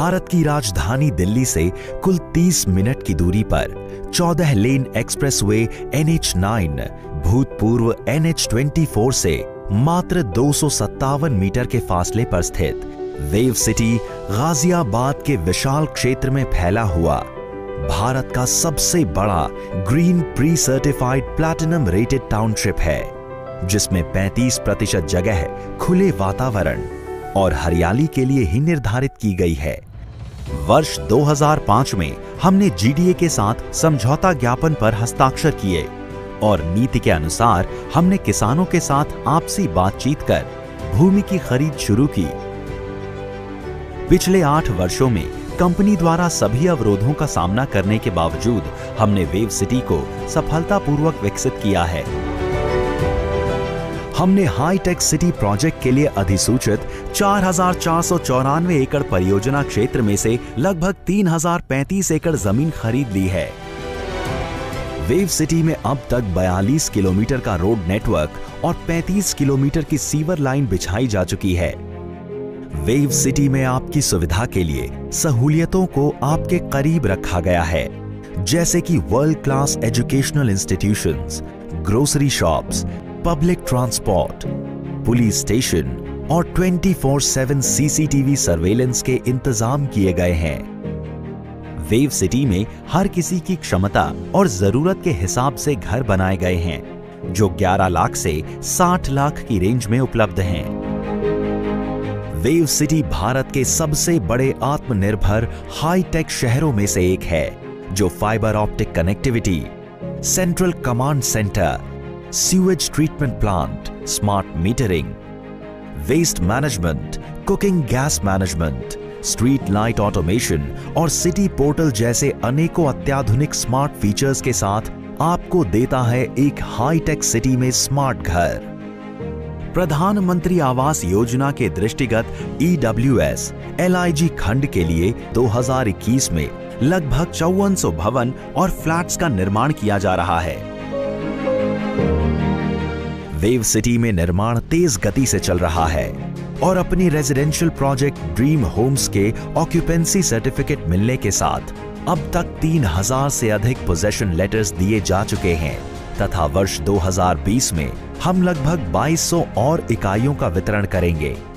भारत की राजधानी दिल्ली से कुल 30 मिनट की दूरी पर 14 लेन एक्सप्रेसवे NH9 भूतपूर्व NH24 से मात्र 257 मीटर के फासले पर स्थित वेव सिटी गाजियाबाद के विशाल क्षेत्र में फैला हुआ भारत का सबसे बड़ा green pre certified platinum rated township है, जिसमें 35% जगह खुले वातावरण और हरियाली के लिए ही निर्धारित की गई है। वर्ष 2005 में हमने GDA के साथ समझौता ज्ञापन पर हस्ताक्षर किए और नीति के अनुसार हमने किसानों के साथ आपसी बातचीत कर भूमि की खरीद शुरू की। पिछले 8 वर्षों में कंपनी द्वारा सभी अवरोधों का सामना करने के बावजूद हमने वेव सिटी को सफलतापूर्वक विकसित किया है। हमने हाईटेक सिटी प्रोजेक्ट के लिए अधिसूचित 4,494 एकड़ परियोजना क्षेत्र में से लगभग 3,035 एकड़ जमीन खरीद ली है। वेव सिटी में अब तक 42 किलोमीटर का रोड नेटवर्क और 35 किलोमीटर की सीवर लाइन बिछाई जा चुकी है। वेव सिटी में आपकी सुविधा के लिए सहूलियतों को आपके करीब रखा गया है, जैसे कि world class educational institutions, grocery shops, public transport, police station और 24/7 CCTV सर्वेलेंस के इंतजाम किए गए हैं। वेव सिटी में हर किसी की क्षमता और जरूरत के हिसाब से घर बनाए गए हैं, जो 11 लाख से 60 लाख की रेंज में उपलब्ध हैं। वेव सिटी भारत के सबसे बड़े आत्मनिर्भर हाईटेक शहरों में से एक है, जो fibre optic connectivity, central command centre, sewage treatment plant, smart metering, waste management, cooking gas management, street light automation और सिटी पोर्टल जैसे अनेकों अत्याधुनिक स्मार्ट फीचर्स के साथ आपको देता है एक हाईटेक सिटी में स्मार्ट घर। प्रधानमंत्री आवास योजना के दृष्टिगत EWS LIG खंड के लिए 2021 में लगभग 5400 भवन और फ्लैट्स का निर्माण किया जा रहा है। वेव सिटी में निर्माण तेज गति से चल रहा है और अपनी रेजिडेंशियल प्रोजेक्ट ड्रीम होम्स के ऑक्यूपेंसी सर्टिफिकेट मिलने के साथ अब तक 3000 से अधिक पोजेशन लेटर्स दिए जा चुके हैं तथा वर्ष 2020 में हम लगभग 2200 और इकाइयों का वितरण करेंगे।